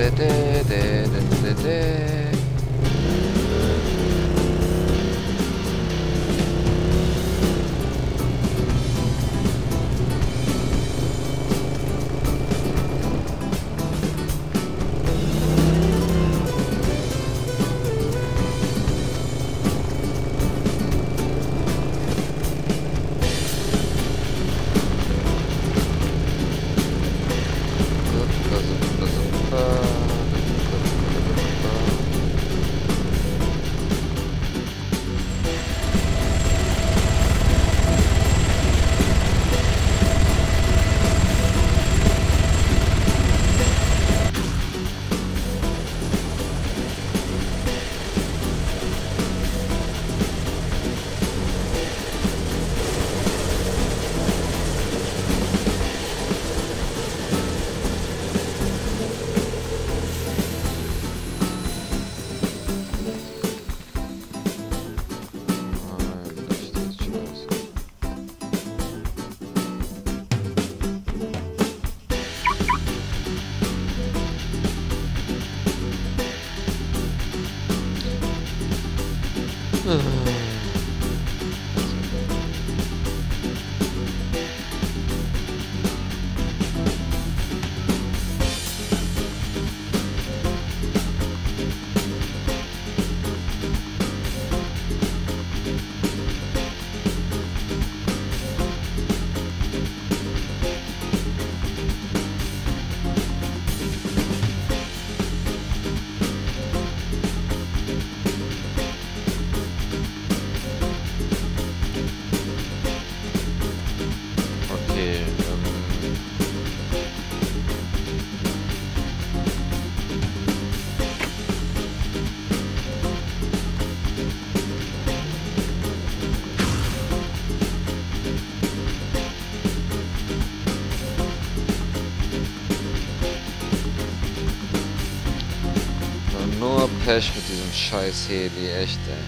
Nur Pech mit diesem scheiß Heli, echt, ey.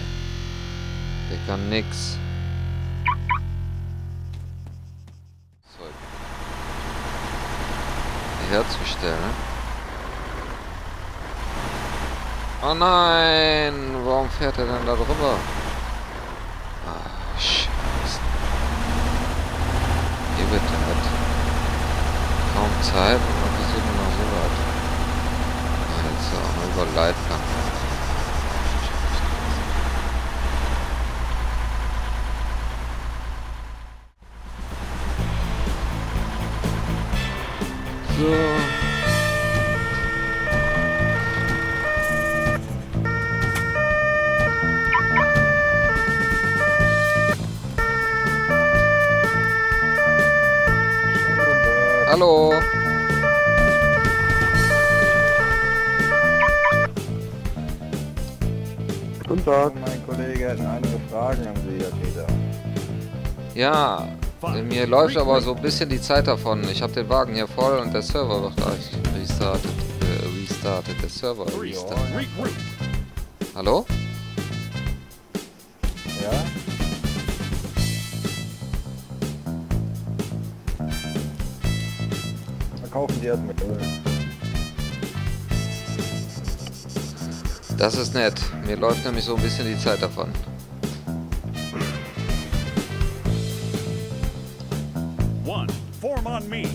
Der kann nix. So. Herzustellen. Oh nein! Warum fährt er denn da drüber? Ah, Scheiße. Hier wird halt kaum Zeit und dann passiert nur noch so weit. Also, mal über Leitplanken. So. Hallo. Guten Tag. Mein Kollege hat einige Fragen an Sie, Herr Peter. Ja, mir läuft aber so ein bisschen die Zeit davon. Ich habe den Wagen hier voll und der Server wird gleich restartet. Der Server restartet. Hallo? Ja? Verkaufen Sie erstmal Öl. Das ist nett. Mir läuft nämlich so ein bisschen die Zeit davon. One, form on me.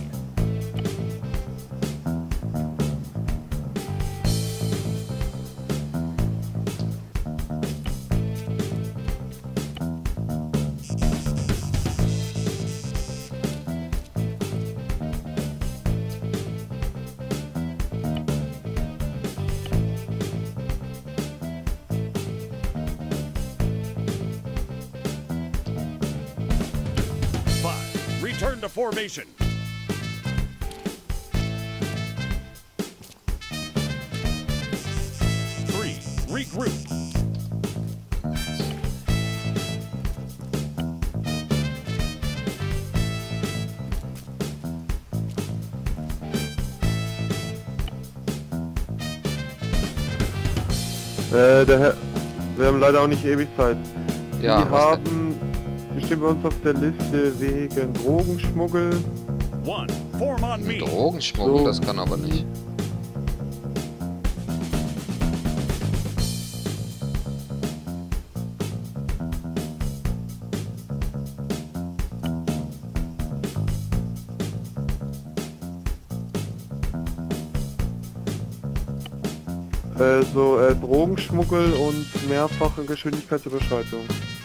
Return to formation. 3, regroup. Der Herr, wir haben leider auch nicht ewig Zeit. Ja, Sie haben bestimmt bei uns auf der Liste wegen Drogenschmuggel. One, form on me. Drogenschmuggel, So. das kann aber nicht. Drogenschmuggel und mehrfache Geschwindigkeitsüberschreitung.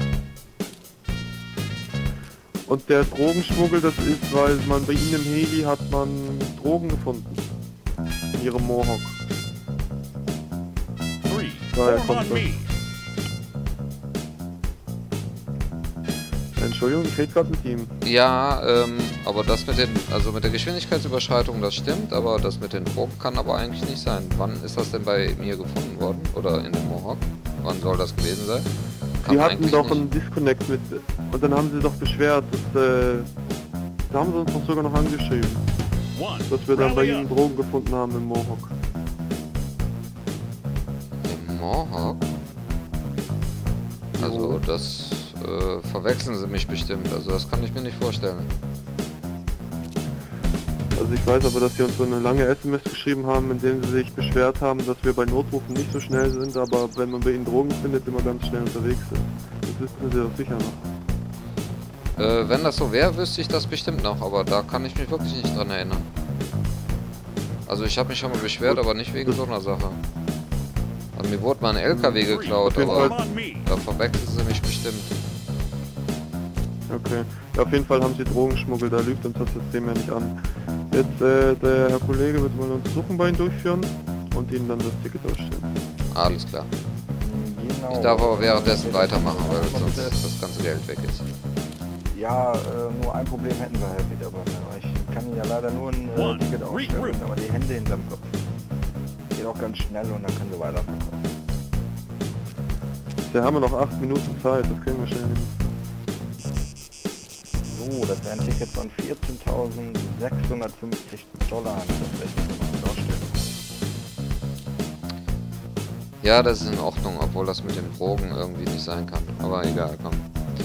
Und der Drogenschmuggel, das ist, weil man bei ihnen im Heli hat man Drogen gefunden. In ihrem Mohawk. 3, Daher form on kommt das. me. Entschuldigung, ich rede gerade mit ihm. Ja, aber das mit den, also mit der Geschwindigkeitsüberschreitung, das stimmt, aber das mit den Drogen kann aber eigentlich nicht sein. Wann ist das denn bei mir gefunden worden? Oder in dem Mohawk? Wann soll das gewesen sein? Die hatten eigentlich doch nicht. einen Disconnect mit. Und dann haben sie doch beschwert, dass, da haben sie uns doch sogar noch angeschrieben, 1, dass wir dann bei rally ihnen up. Drogen gefunden haben im Mohawk. Im Mohawk? Also das verwechseln sie mich bestimmt, also das kann ich mir nicht vorstellen. Also ich weiß aber, dass sie uns so eine lange SMS geschrieben haben, in der sie sich beschwert haben, dass wir bei Notrufen nicht so schnell sind, aber wenn man bei ihnen Drogen findet, immer ganz schnell unterwegs sind. Das wissen sie doch sicher noch. Wenn das so wäre, wüsste ich das bestimmt noch, aber da kann ich mich wirklich nicht dran erinnern. Also ich habe mich schon mal beschwert, aber nicht wegen so einer Sache. Also mir wurde mal ein LKW geklaut, Auf jeden aber Fall. Form on me. da verwechseln sie mich bestimmt. Okay. Ja, auf jeden Fall haben sie Drogenschmuggel, da lügt uns das System ja nicht an. Jetzt, der Herr Kollege wird mal eine Untersuchung bei Ihnen durchführen und Ihnen dann das Ticket ausstellen. Alles klar. Genau. Ich darf aber währenddessen weitermachen, weil sonst das ganze Geld weg ist. Ja, nur ein Problem hätten wir halt wieder, aber ich kann Ihnen ja leider nur ein One, Ticket ausstellen, regroup. aber die Hände hinterm Kopf. Geht auch ganz schnell und dann können Sie weiterverkaufen. Da haben wir noch 8 Minuten Zeit, das kriegen wir schnell hin. So, das wäre ein Ticket von 14.650 $. Das werde ich mir mal ausstellen. Ja, das ist in Ordnung, obwohl das mit den Drogen irgendwie nicht sein kann. Aber egal, komm.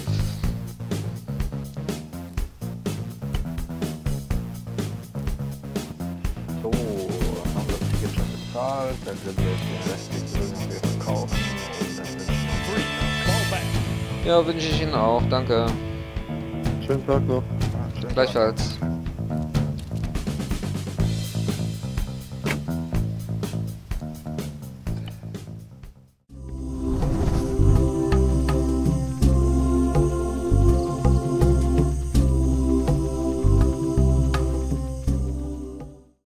So, haben wir das Ticket schon bezahlt, dann sind wir jetzt den restlichen irgendwie verkaufen und dann sind 3, fall back. Ja, wünsche ich Ihnen auch. Danke. Schönen Tag noch. schön. Gleichfalls.